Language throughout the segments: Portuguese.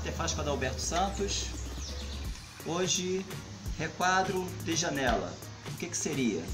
Artefaz com Adalberto Santos. Hoje, requadro de janela. O que seria?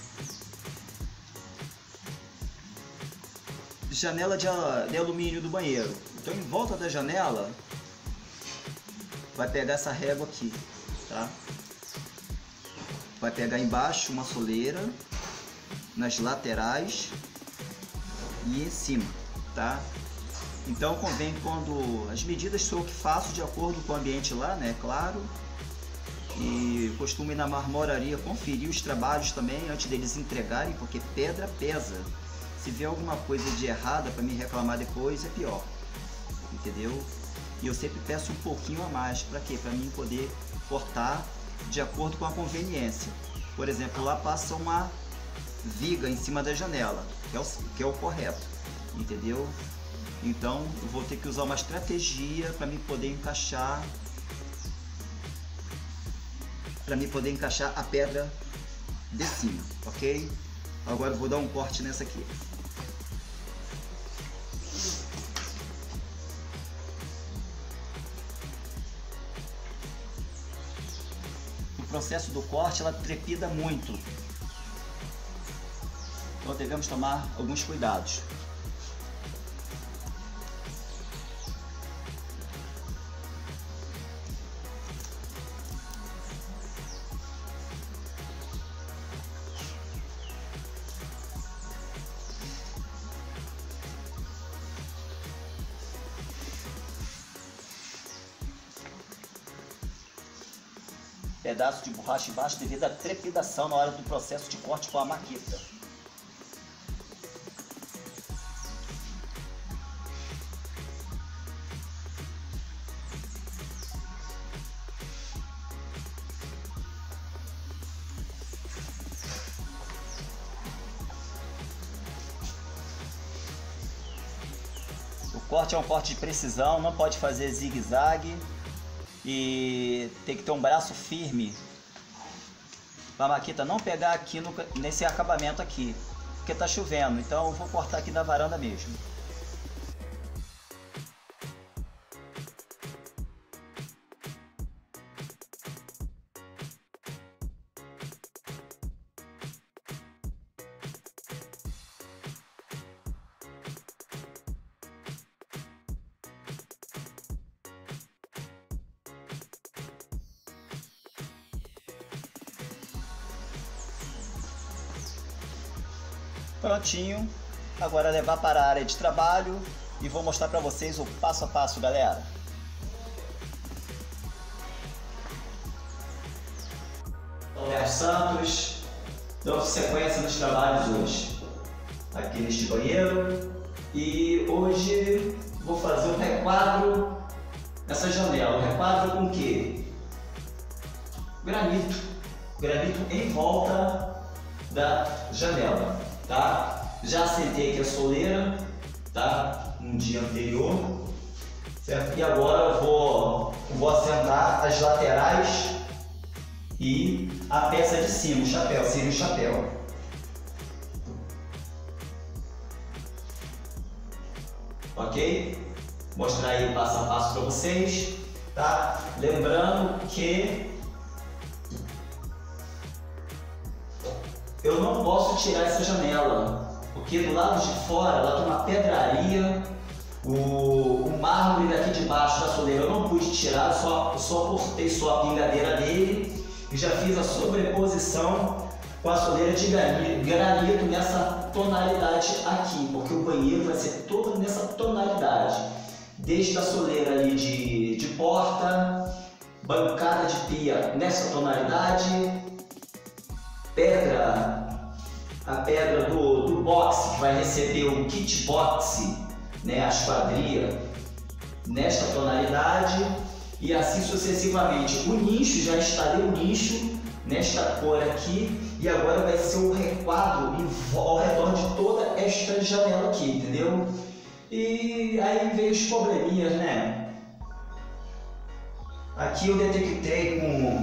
Janela de alumínio do banheiro. Então, em volta da janela, vai pegar essa régua aqui, tá? Vai pegar embaixo uma soleira, nas laterais e em cima, tá? Então convém, quando as medidas sou eu que faço de acordo com o ambiente lá, né? Claro. E costumo ir na marmoraria conferir os trabalhos também antes deles entregarem, porque pedra pesa. Se vier alguma coisa de errada para me reclamar depois, é pior. Entendeu? E eu sempre peço um pouquinho a mais. Para quê? Para mim poder cortar de acordo com a conveniência. Por exemplo, lá passa uma viga em cima da janela, que é o correto. Entendeu? Então eu vou ter que usar uma estratégia para me poder encaixar a pedra de cima, ok? Agora eu vou dar um corte nessa aqui. O processo do corte, ela trepida muito, então devemos tomar alguns cuidados. Pedaço de borracha embaixo devido à trepidação na hora do processo de corte com a maquita. O corte é um corte de precisão, não pode fazer zigue-zague. E tem que ter um braço firme para a maquita não pegar aqui nesse acabamento aqui, porque tá chovendo, então eu vou cortar aqui na varanda mesmo. Prontinho, agora levar para a área de trabalho e vou mostrar para vocês o passo a passo, galera. Adalberto Santos, dando sequência nos trabalhos hoje, aqui neste banheiro, e hoje vou fazer um requadro nessa janela. Um requadro com o quê? Granito em volta da janela. Tá? Já assentei aqui a soleira, tá? Um dia anterior, certo? E agora eu vou assentar as laterais e a peça de cima, o chapéu, seria o chapéu. Ok? Mostrar aí passo a passo para vocês, tá? Lembrando que eu não posso tirar essa janela, porque do lado de fora ela tem uma pedraria, o mármore daqui de baixo da soleira eu não pude tirar, só cortei só a pingadeira dele e já fiz a sobreposição com a soleira de granito nessa tonalidade aqui, porque o banheiro vai ser todo nessa tonalidade, desde a soleira ali de porta, bancada de pia nessa tonalidade, a pedra do boxe, que vai receber o kit boxe, né, a esquadria, nesta tonalidade, e assim sucessivamente. O nicho, já instalei o nicho nesta cor aqui, e agora vai ser o requadro ao redor de toda esta janela aqui, entendeu? E aí veio os probleminhas, né? Aqui eu detectei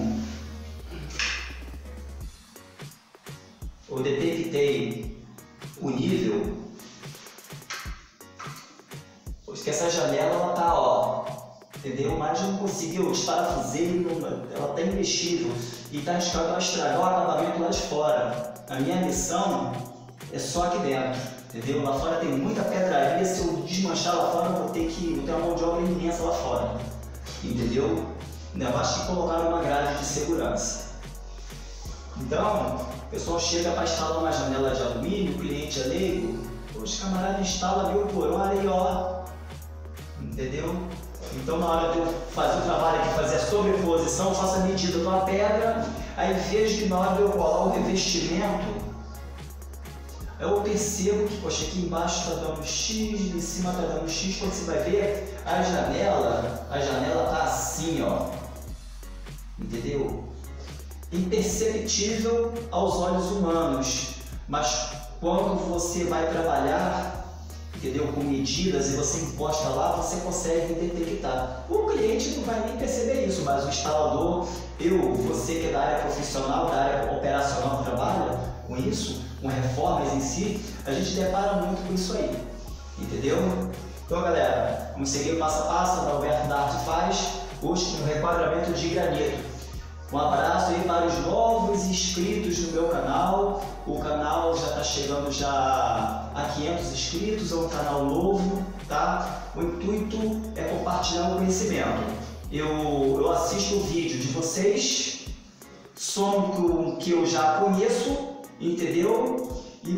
o nível, porque essa janela ela tá, ó, entendeu? Mas não conseguiu, desparafusei, ela está imexível e está arriscado a estragar o acabamento lá de fora. A minha missão é só aqui dentro, entendeu? Lá fora tem muita pedraria, se eu desmanchar lá fora, eu vou ter uma mão de obra imensa lá fora, entendeu? Ainda mais que colocar uma grade de segurança. Então, o pessoal chega para instalar uma janela de alumínio, o cliente é leigo, os camaradas instalam 1000 por hora e ó, entendeu? Então, na hora de eu fazer o trabalho aqui, fazer a sobreposição, eu faço a medida de uma pedra, aí vejo que na hora de eu colar o revestimento, eu percebo que, poxa, aqui embaixo está dando X, em cima está dando X, quando você vai ver a janela está assim, ó, entendeu? Imperceptível aos olhos humanos, mas quando você vai trabalhar, entendeu, com medidas e você imposta lá, você consegue detectar. O cliente não vai nem perceber isso, mas o instalador, você que é da área profissional, da área operacional que trabalha com isso, com reformas em si, a gente depara muito com isso aí, entendeu? Então, galera, vamos seguir o passo a passo, o Alberto da Arte faz, hoje com requadramento de granito. Um abraço aí para os novos inscritos no meu canal. O canal já está chegando já a 500 inscritos, é um canal novo, tá? O intuito é compartilhar o conhecimento. Eu assisto o vídeo de vocês, somo com o que eu já conheço, entendeu? E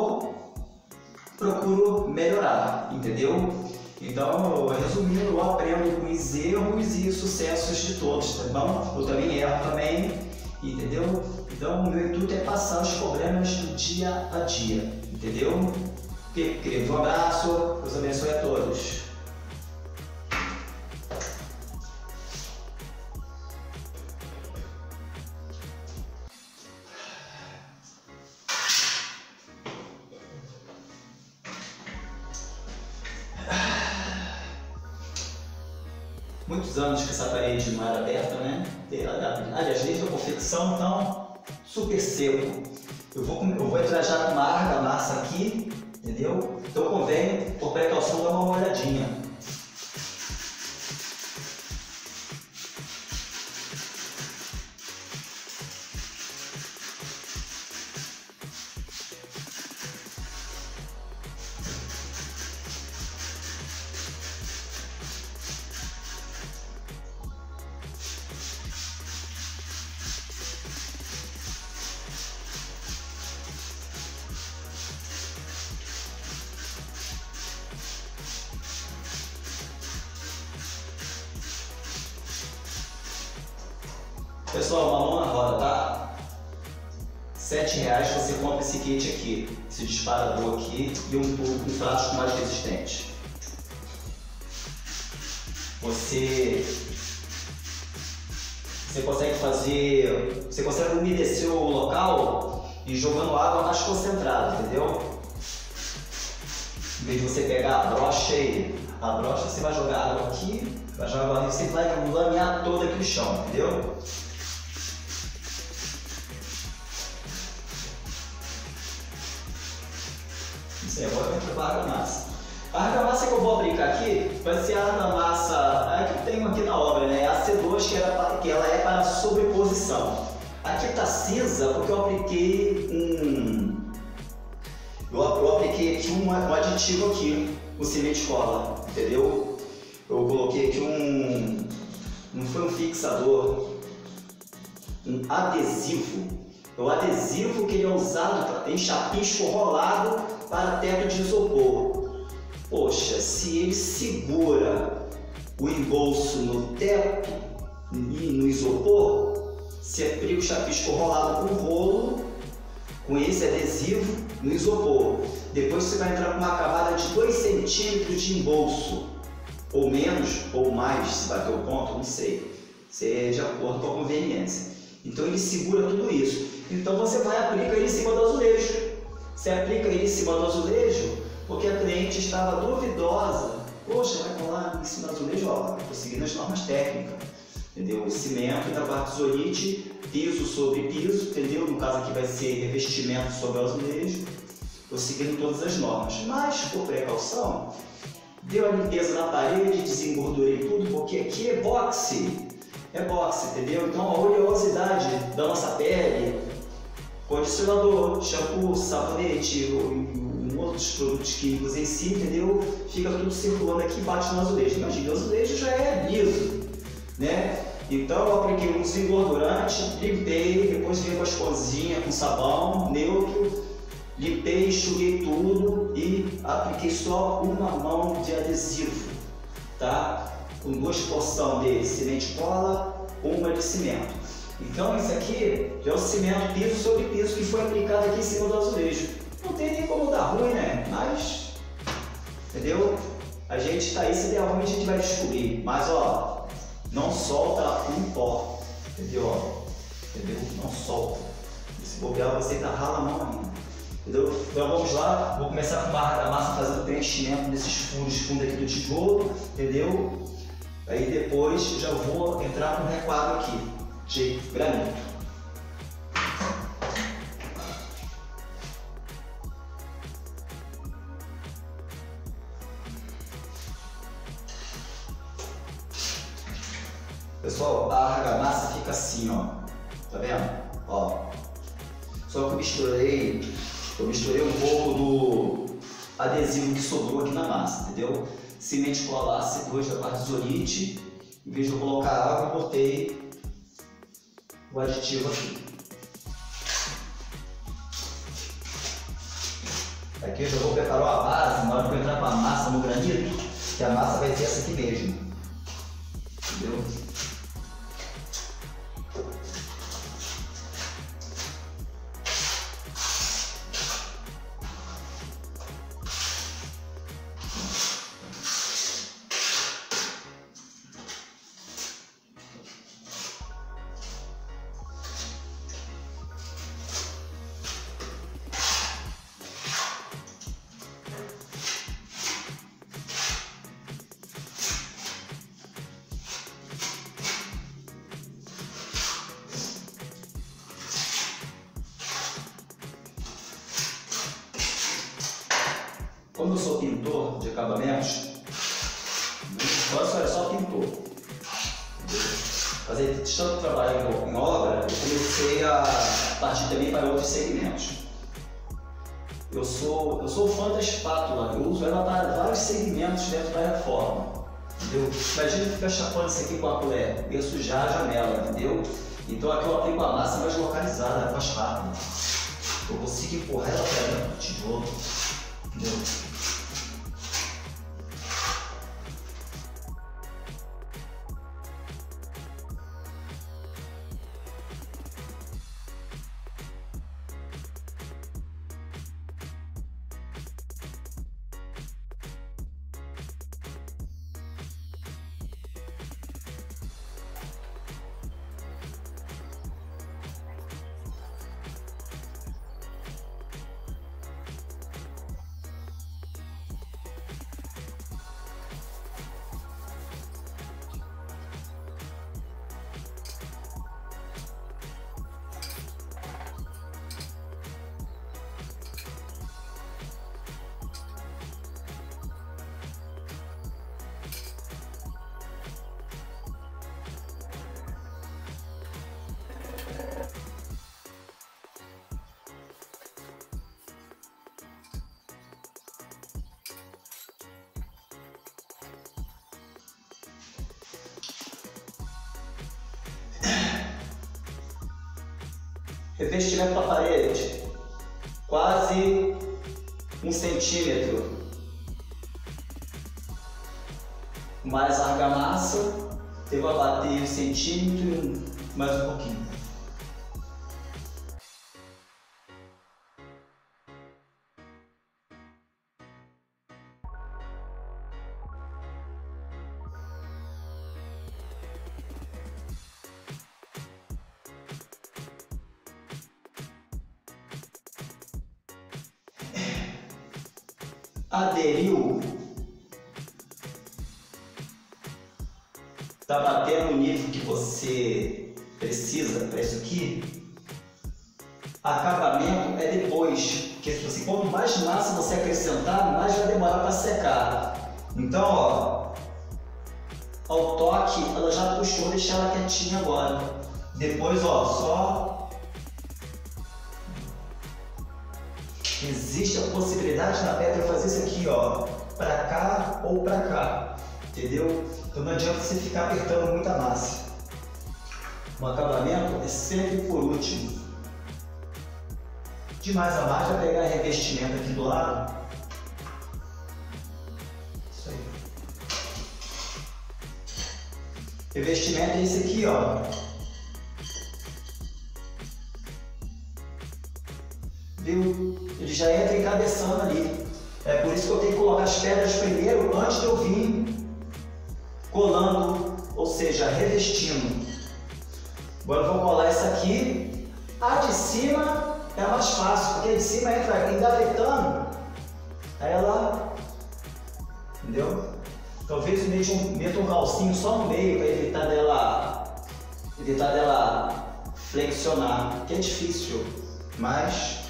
procuro melhorar, entendeu? Então, resumindo, eu aprendo com os erros e sucessos de todos, tá bom? Eu também erro também, entendeu? Então, o meu intuito é passar os problemas do dia a dia, entendeu? Querido, um abraço, Deus abençoe a todos. Muitos anos que essa parede não era aberta, né? Aliás, desde a confecção, então, super seco. Eu vou entrar já com uma argamassa aqui, entendeu? Então convém, por precaução, dar uma olhadinha. Pessoal, uma mão na roda, tá? R$7 você compra esse kit aqui, esse disparador aqui e um frasco mais resistente. Você consegue umedecer o local e jogando água mais concentrada, entendeu? Em vez de você pegar a brocha você vai jogar água aqui, vai jogar água aqui, você vai lamear todo aqui o chão, entendeu? Isso aí, agora vai para a argamassa. A argamassa que eu vou aplicar aqui vai ser a argamassa que eu tenho aqui na obra, né? A C2, que ela é para sobreposição. Aqui está cinza porque eu apliquei aqui um aditivo aqui, o cimento cola, entendeu? Eu coloquei aqui não foi um fixador, um adesivo. É o adesivo que ele é usado em chapisco rolado para teto de isopor. Poxa, se ele segura o embolso no teto e no isopor, você aplica o chapisco rolado com rolo, com esse adesivo no isopor. Depois você vai entrar com uma camada de 2 centímetros de embolso, ou menos, ou mais, se bater o ponto, não sei. Seja de acordo com a conveniência. Então ele segura tudo isso. Então você vai aplicar ele em cima do azulejo. Você aplica ele em cima do azulejo porque a cliente estava duvidosa. Poxa, vai colar em cima do azulejo? Ó, estou seguindo as normas técnicas. Entendeu? Cimento da quartzolite, piso sobre piso, entendeu? No caso aqui vai ser revestimento sobre o azulejo. Estou seguindo todas as normas. Mas, por precaução, deu a limpeza na parede, desengordurei tudo, porque aqui é boxe, entendeu? Então a oleosidade da nossa pele, condicionador, shampoo, sabonete, outros produtos químicos em si, entendeu? Fica tudo circulando aqui e bate no azulejo. Imagina, o azulejo já é liso, né? Então eu apliquei um desengordurante, limpei, depois veio com a esponjinha com sabão neutro, limpei, enxuguei tudo e apliquei só uma mão de adesivo, tá? Com 2 porções de semente cola, uma de cimento. Então isso aqui já é o cimento piso sobre piso que foi aplicado aqui em cima do azulejo. Não tem nem como dar ruim, né? Mas, entendeu? A gente está aí, se der ruim a gente vai descobrir. Mas ó, não solta um pó, entendeu? Entendeu? Não solta. Se bobear você ainda rala a mão ainda. Entendeu? Então vamos lá, vou começar com barra da massa fazendo preenchimento desses fundo aqui do tijolo, entendeu? Aí depois já vou entrar com requadro aqui de granito. Pessoal, a argamassa fica assim, ó. Tá vendo? Ó. Só que eu misturei um pouco do adesivo que sobrou aqui na massa, entendeu? Semente cola C2 da quartzolite. Em vez de eu colocar água, eu botei o aditivo aqui. Aqui eu já vou preparar a base, na hora que eu entrar com a massa no granito, que a massa vai ser essa aqui mesmo. Entendeu? Como eu sou pintor de acabamentos, antes eu era só pintor. Fazer tanto trabalho em obra, eu comecei a partir também para outros segmentos. Eu sou fã da espátula, eu uso ela para vários segmentos dentro da reforma. Entendeu? Imagina ficar chapando isso aqui com a colher, ia sujar a janela, entendeu? Então aqui eu aplico a massa mais localizada com a espátula. Eu consigo empurrar ela para dentro do tijolo. Entendeu? Revestimento para parede, quase 1 centímetro, mais argamassa, eu vou bater 1 centímetro e mais um pouquinho. Aderiu, tá batendo o nível que você precisa para isso aqui. Acabamento é depois, porque assim, quanto mais massa você acrescentar, mais vai demorar para secar. Então, ó, ao toque, ela já puxou, deixar ela quietinha agora. Depois, ó, só existe a possibilidade da pedra fazer isso aqui, ó, pra cá ou pra cá, entendeu? Então não adianta você ficar apertando muita massa. O acabamento é sempre por último. De mais a mais, vai pegar revestimento aqui do lado. Isso aí. Revestimento é esse aqui, ó. Viu? Ele já entra encabeçando ali. É por isso que eu tenho que colocar as pedras primeiro, antes de eu vir colando, ou seja, revestindo. Agora eu vou colar essa aqui. A de cima é mais fácil, porque a de cima entra engavetando. Aí ela, entendeu? Talvez eu meta um calcinho só no meio para evitar dela flexionar, que é difícil, mas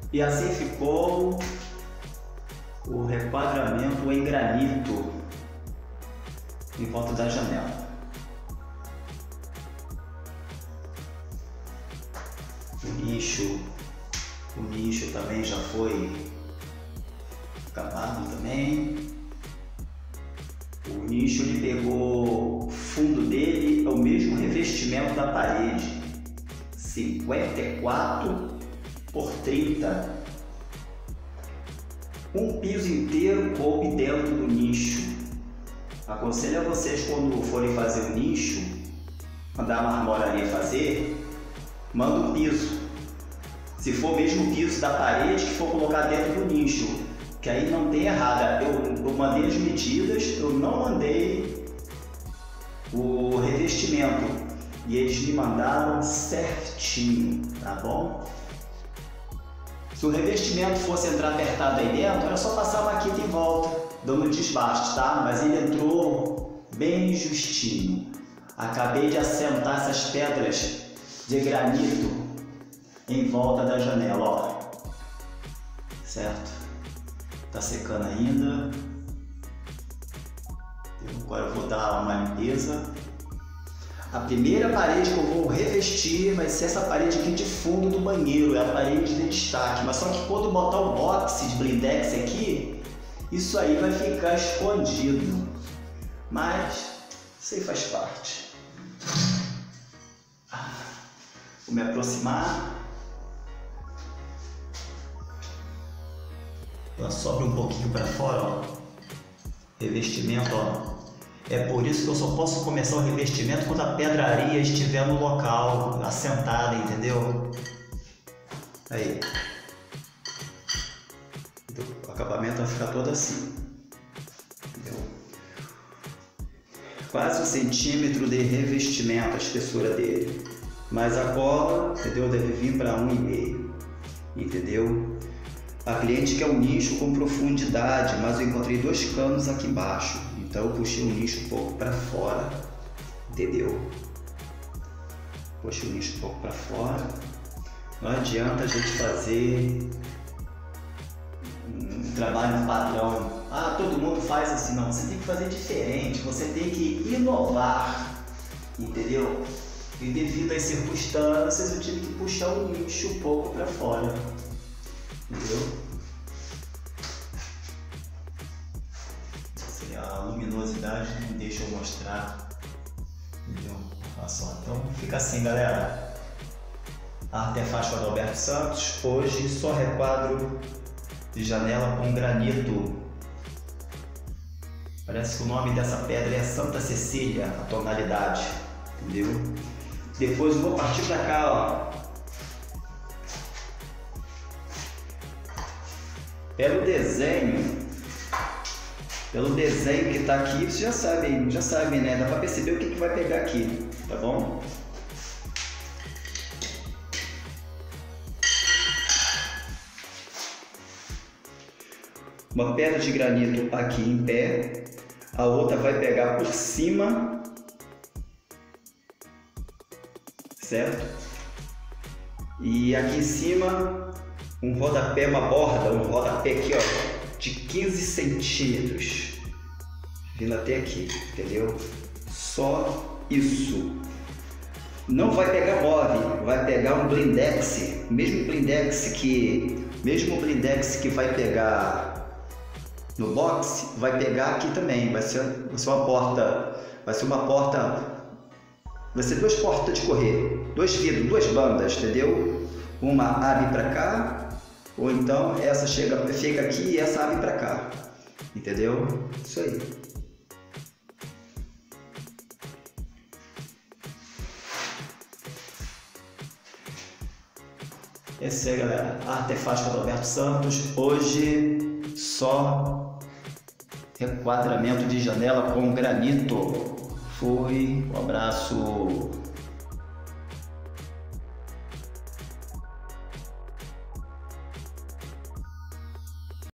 E assim ficou o requadramento em granito em volta da janela. O nicho também já foi acabado também. O nicho ele pegou o fundo dele, é o mesmo revestimento da parede, 54 por 30. Um piso inteiro coube dentro do nicho. Aconselho a vocês, quando forem fazer o nicho, mandar a marmoraria fazer, manda um piso. Se for mesmo o piso da parede, que for colocar dentro do nicho, que aí não tem errada. Eu mandei as medidas, eu não mandei o revestimento e eles me mandaram certinho, tá bom? Se o revestimento fosse entrar apertado aí dentro, era só passar a maquita em volta, dando desbaste, tá? Mas ele entrou bem justinho. Acabei de assentar essas pedras de granito em volta da janela, ó. Certo? Tá secando ainda. Agora eu vou dar uma limpeza. A primeira parede que eu vou revestir vai ser essa parede aqui de fundo do banheiro, é a parede de destaque. Mas só que quando botar o box de blindex aqui, isso aí vai ficar escondido. Mas isso aí faz parte. Vou me aproximar. Ela sobra um pouquinho para fora, ó. Revestimento, ó. É por isso que eu só posso começar o revestimento quando a pedraria estiver no local, assentada, entendeu? Aí. O acabamento vai ficar todo assim. Entendeu? Quase 1 centímetro de revestimento, a espessura dele. Mas a cola, entendeu? Deve vir para 1,5. Entendeu? A cliente quer um nicho com profundidade, mas eu encontrei 2 canos aqui embaixo. Então eu puxei o nicho um pouco para fora, entendeu? Puxei o nicho um pouco para fora. Não adianta a gente fazer um trabalho padrão. Ah, todo mundo faz assim. Não, você tem que fazer diferente, você tem que inovar, entendeu? E devido às circunstâncias eu tive que puxar o nicho um pouco para fora, entendeu? A luminosidade não deixa eu mostrar, entendeu? Olha só, então fica assim, galera. Artefato Adalberto Santos, hoje só requadro de janela com granito. Parece que o nome dessa pedra é Santa Cecília, a tonalidade, entendeu? Depois eu vou partir para cá, ó. Pelo desenho que está aqui, vocês já sabem, né? Dá para perceber o que vai pegar aqui, tá bom? Uma pedra de granito aqui em pé, a outra vai pegar por cima, certo? E aqui em cima, um rodapé, uma borda, um rodapé aqui, ó, de 15 centímetros, vindo até aqui, entendeu? Só isso. Não vai pegar móvel, vai pegar um blindex, mesmo blindex que vai pegar no box, vai pegar aqui também. Vai ser uma porta, vai ser 2 portas de correr, 2 vidros, 2 bandas, entendeu? Uma abre para cá, ou então essa fica aqui e essa abre para cá, entendeu? Isso aí. Esse aí, galera, Artefato Adalberto Santos. Hoje só requadramento de janela com granito. Fui, um abraço.